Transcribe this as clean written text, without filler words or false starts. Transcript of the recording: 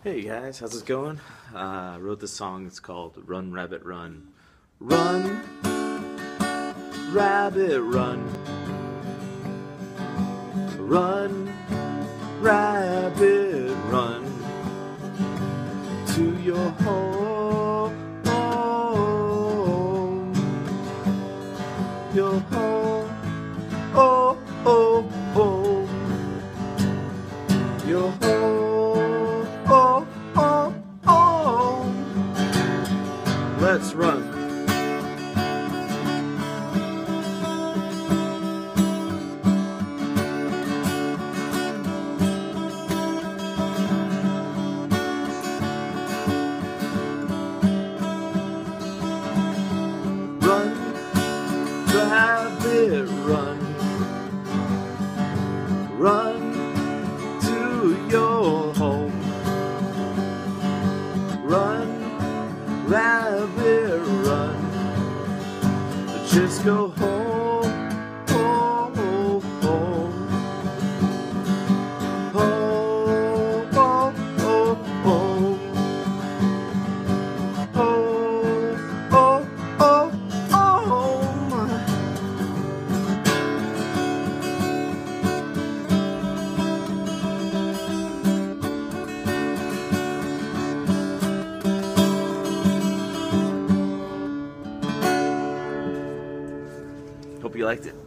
Hey guys, how's it going? I wrote this song, it's called Run Rabbit Run. Run, rabbit run. Run, rabbit run. To your home. Your home. Oh, oh, oh. Your home. Oh, oh, oh. Let's run. Run, rabbit, run. Run to your home. Run, rabbit, run. Just go home, home, home. Home, home, home, home. Home, home, home, home. Hope you liked it.